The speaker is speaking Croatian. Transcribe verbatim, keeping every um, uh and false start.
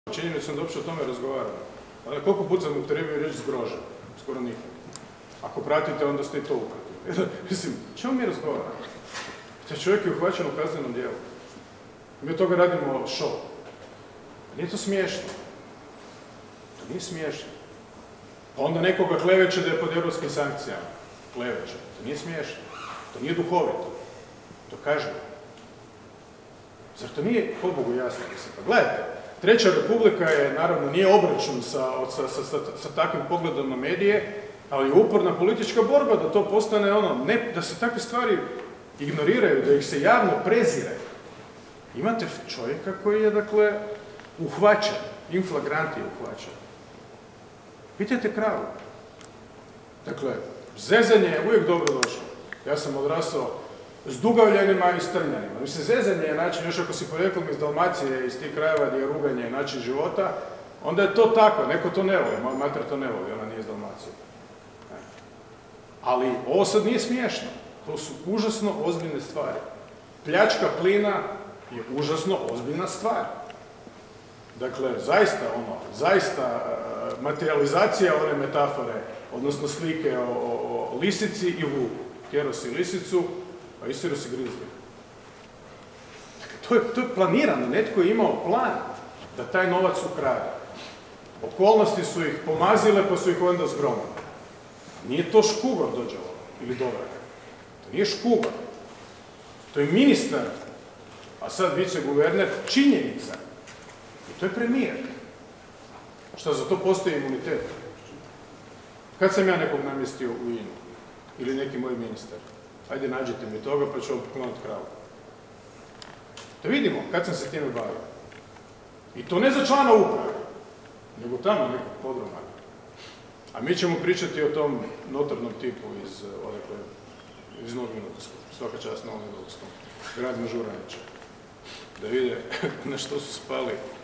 činjenicu sam da uopće o tome razgovaramo. Ali koliko put sam upotrijebio riječ zgrožen? Skoro nikad. Ako pratite, onda ste i to upratili. Mislim, čemu mi razgovaramo? Taj čovjek je uhvaćen u kaznenom dijelu. Mi od toga radimo show. Nije to smiješno. To nije smiješno. Pa onda nekoga kleveće da je pod europskim sankcijama. Kleveće. To nije smiješno. To nije duhovito. To kažemo. Zar to nije, po Bogu, jasno? Pa gledajte, Treća Republika je, naravno, nije obračun sa, sa, sa, sa, sa takvim pogledom na medije, ali je uporna politička borba da to postane ono, ne, da se takve stvari ignoriraju, da ih se javno prezire. Imate čovjeka koji je, dakle, uhvaćen, in flagranti je uhvaćen. Pitajte kravu. Dakle, zezanje je uvijek dobro došlo. Ja sam odrastao s Dugavljanima i Strnjanima. Mislim, zezanje je način, još ako si porijeklom iz Dalmacije, iz tih krajeva gdje je ruganje način života, onda je to tako, neko to ne voli, moja mater to ne voli, ona nije iz Dalmacije. Ali ovo sad nije smiješno, to su užasno ozbiljne stvari. Pljačka plina je užasno ozbiljna stvar. Dakle, zaista ono, zaista materializacija one metafore, odnosno slike o, o, o lisici i vuku. Tjero si lisicu, a istero si grizli. To je, to je planirano, netko je imao plan da taj novac ukrade. Okolnosti su ih pomazile, pa su ih onda zgromile. Nije to Škugor dođelo, ili Dovraka. To nije Škugor. To je ministar, a sad viceguverner, činjenica. I to je premijer. Šta, za to postoji imunitet? Kad sam ja nekog namjestio u I N U? Ili neki moj ministar? Ajde, nađite mi toga, pa ću vam pokloniti kravu. Da vidimo kad sam se time bavio. I to ne za člana uprave, nego tamo nekog podruma. A mi ćemo pričati o tom notornom tipu iz, odakle, iz Novog Vinodolskog. Svaka čast Novog Vinodolskom. Grad Mažuranića. Da vide na što su spali